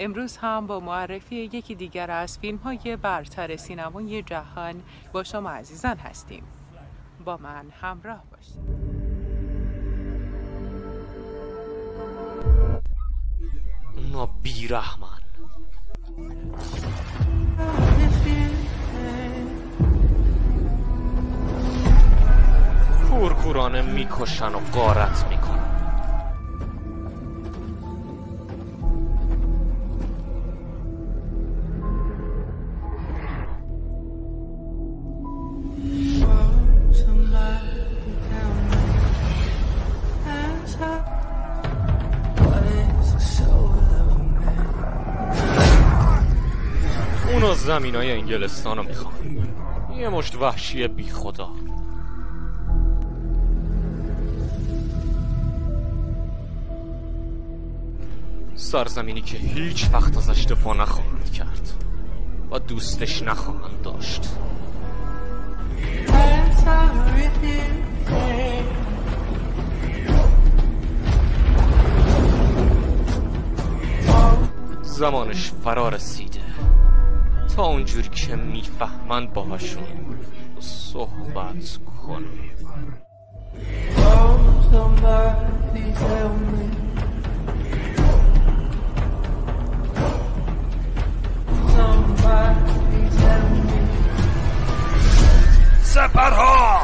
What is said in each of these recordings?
امروز هم با معرفی یکی دیگر از فیلم‌های برتر سینمای جهان با شما عزیزان هستیم. با من همراه باشید. اونا بیرحمن. کورکورانه میکشن و غارت میکنن. اونا زمینای انگلستان رو میخوان. یه مشت وحشی بی خدا. سرزمینی که هیچ وقت ازش دفاع نخواهند کرد و دوستش نخواهند داشت. زمانش فرا رسیده تا اونجوری که میفهمند باهاشون صحبت کنیم. سپرها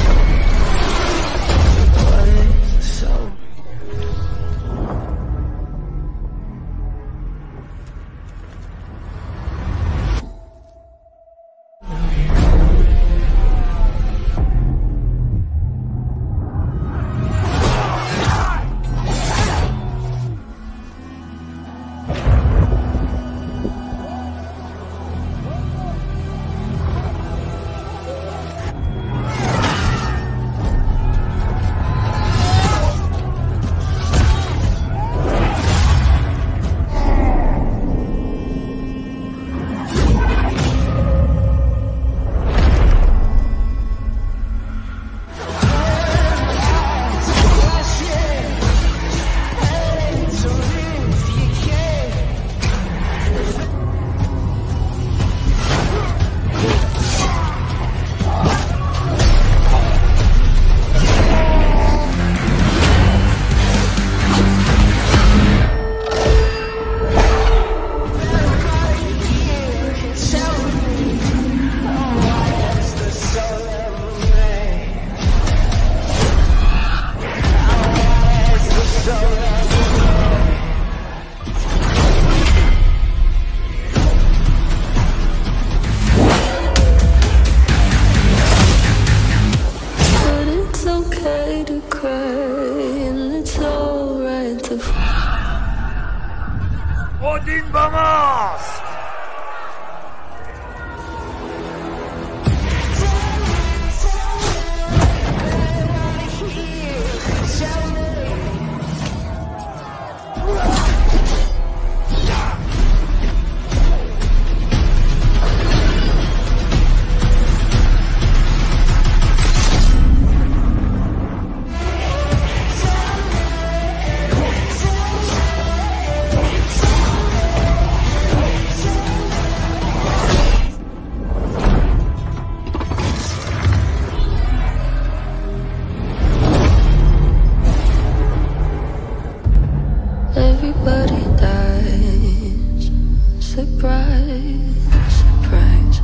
اودین با ماست. Everybody dies. Surprise, surprise.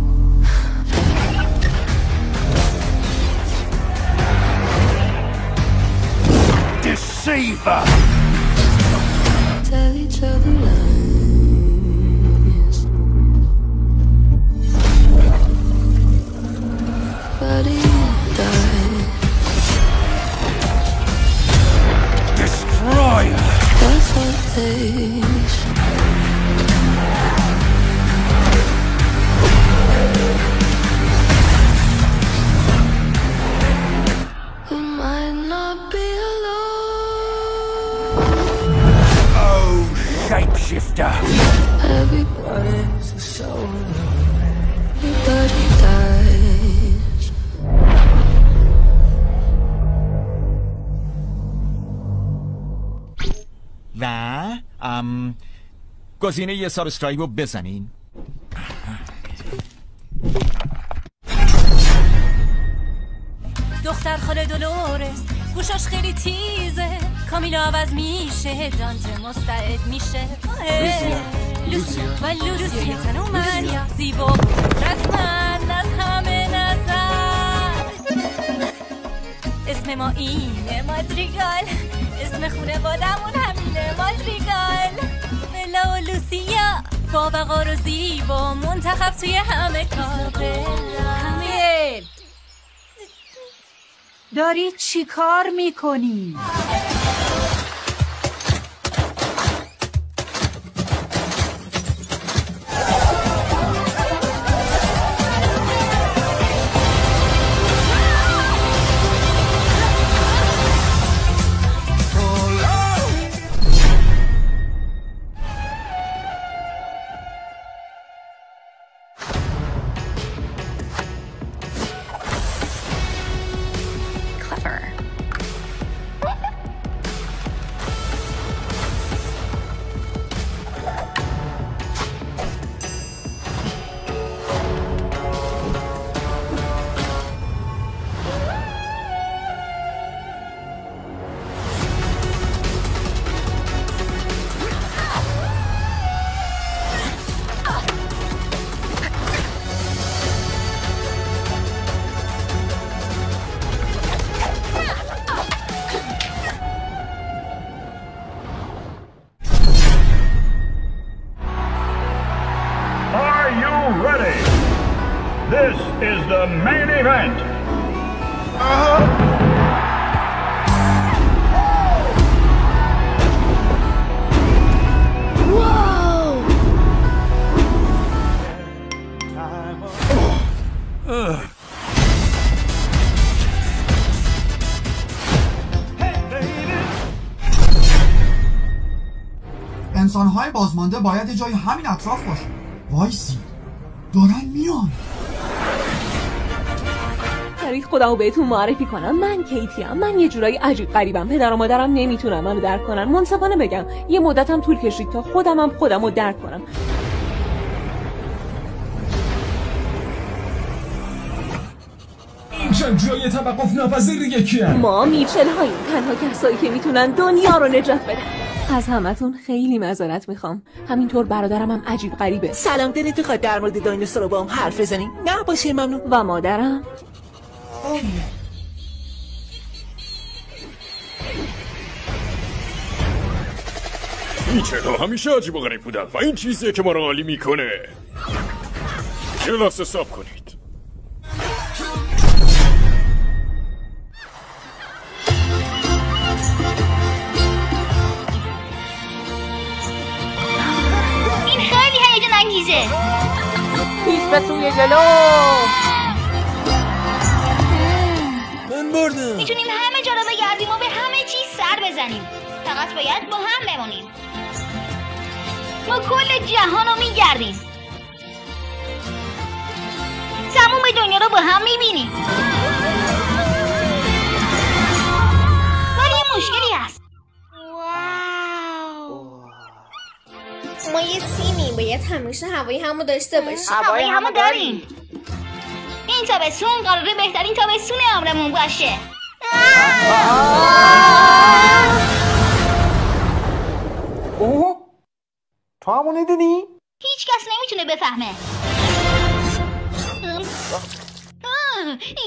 Deceiver! Tell each other lies. Everybody dies. Destroyer! That's what it takes. We might not be alone. Oh, shapeshifter! Everybody's a soul. Everybody dies. و گزینه یه سابسکرایب رو بزنین. دختر خاله دولورس گوشاش خیلی تیزه، کامیلا عوض میشه، دانته مستعد میشه. لوسیا و لوسیا تنو مریا زیبا رسمن از همه نظر. اسم ما اینه مادریگال، اسم خونه بادمون همینه مادریگال. بلا و لوسیا با وقار و زیبا منتخب توی همه کار. همه داری چی کار میکنی؟ This is the main event. انسان‌های بازمانده باید جای همین اطراف باشه. وایسی دارن میان. برای خودمو بهتون معرفی کنم، من کیتیم. من یه جورایی عجیب غریبم. پدر و مادرم نمیتونن منو درک کنن. منصفانه بگم یه مدتم طول کشید تا خودمو درک کنم. این جنگ‌جوی توقف ناپذیر کیه؟ ما میچل هاییم، تنها کسایی که میتونن دنیا رو نجات بدن. از همتون خیلی معذرت میخوام. همینطور برادرم هم عجیب غریبه. سلام، دلت بخواد در مورد دایناسور رو با هم حرف بزنیم؟ نه باشه، ممنون. و مادرم چرا همیشه عجیب و غریب بودن و این چیزیه که ما رو عالی میکنه. کلاس حساب کنید. این خیلی هیجان انگیزه. پیش به سوی جلو. من بردم. میتونیم همه جا رو بگردیم و به همه چیز سر بزنیم. فقط باید با هم بمونیم. ما کل جهان رو میگردیم. تموم دنیا رو با هم میبینیم. ولی یه مشکلی هست. ما یه تیمیم، باید همیشه هوای همو داشته باشیم. هوای همو داریم. این تابستون قراره بهترین تابستون عمرمون باشه. اوه، تو همو ندیدی؟ هیچ کس نمیتونه بفهمه.